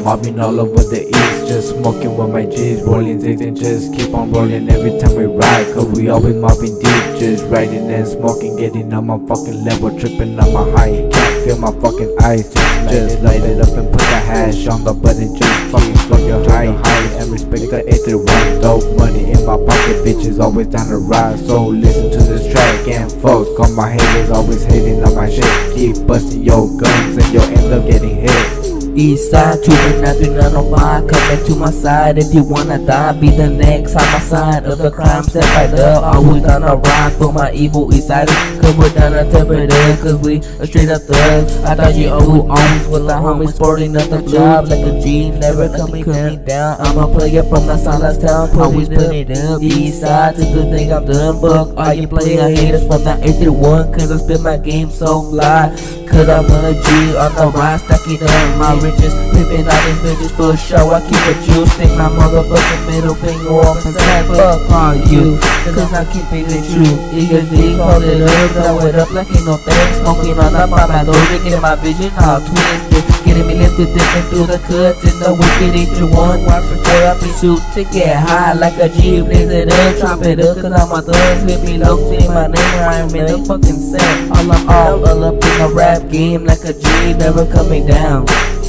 Mobbing all over the east, just smoking with my G's, rolling zigs and just keep on rolling every time we ride. Cause we always mobbing deep, just riding and smoking, getting on my fucking level, tripping on my high. Can't feel my fucking eyes, just light it up and put the hash on the button, just fucking fuck your high. And respect the 831, dope money in my pocket, bitches always down the ride. So listen to this track and fuck all my haters, always hating on my shit. Keep busting your guns and you'll end up getting hit. East side to the 905, coming to my side. If you wanna die, be the next on my side of the crime. Step right up, always down the ride for my evil east side. Cause we're down to temperature, cause we a straight up thugs. I thought you always with the homies sporting up the job like a G, never coming down. I'm a player from the salinas town, always putting it up. East side to the thing I'm done, buck. All you player haters from the 831, cause I spit my game so fly. Cause I'm a G on the rise, stacking up my riches, pimping all these bitches for show. I keep it juice, stick my motherfucking middle finger off and say fuck on you, cause I keep it true. EASTSIDAHS, hold it up, throw it up like ain't no thing. Smoking on up by my door, getting my vision all twisted, getting me lifted, dipping through the cuts in the wicked 831. Watch before I pursue to get high like a G, blaze it up, chop it up, cause I'm a thug. Hit me low, see my name where I'm in the fucking set. All up in a rap game like a G, never coming down.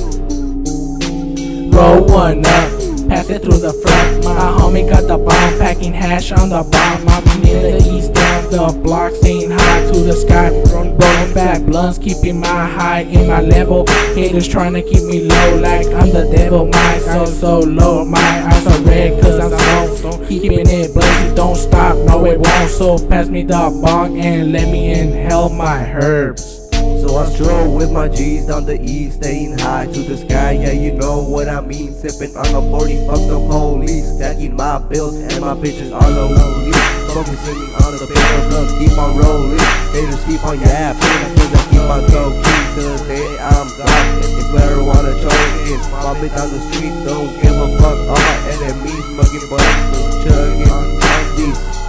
Roll one up, pass it through the front. My homie got the bomb, packing hash on the bomb. Mobbing in the east down the block, staying high to the sky. Rolling fat blunts, keeping my high in my level. Haters trying to keep me low like I'm the devil. My soul so low, my eyes are red cause I'm stoned. Keeping it blazing, don't stop, no it won't. So pass me the bong and let me inhale my herbs. So I stroll with my G's down the east, staying high to the sky, yeah you know what I mean. Sipping on a 40, fuck the police, stacking my bills and my bitches on the lonely. Focusing on the paper blunts, keep on rolling. Haters keep on yapping, cause I keep on talking. Till the day I'm gone, if player wanna choke it, mob it on the street, don't give a fuck. All my enemies mugging butts, chugging on these.